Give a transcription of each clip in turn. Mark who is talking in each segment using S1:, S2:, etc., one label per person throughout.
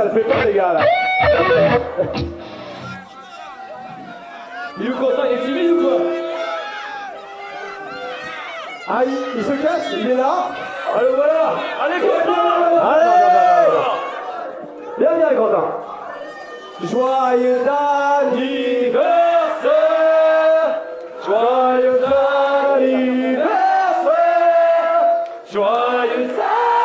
S1: ça fait peur les gars là.
S2: Il est content, il est timide ou quoi?
S1: Ah, il se cache, il est là.
S2: Allez, voilà. Allez, Quentin.
S1: Allez. Viens, viens, Quentin. Joyeux anniversaire. Joyeux anniversaire. Joyeux anniversaire.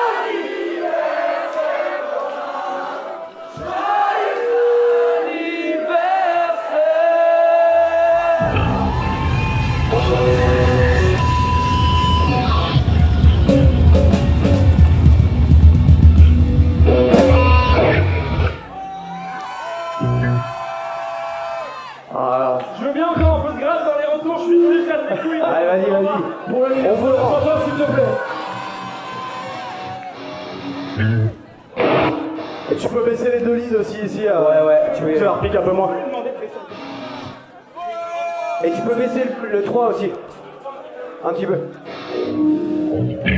S2: Je veux bien encore un peu de grâce dans les retours, je suis nul, casse les couilles.
S1: Allez, vas-y, vas-y.
S2: Pour le
S1: On veut le rendre,
S2: s'il te plaît.
S1: Et tu peux baisser les deux leads aussi ici.
S3: Ouais,
S1: Tu leur piques un peu moins.
S3: Et tu peux baisser le 3 aussi. Un petit peu.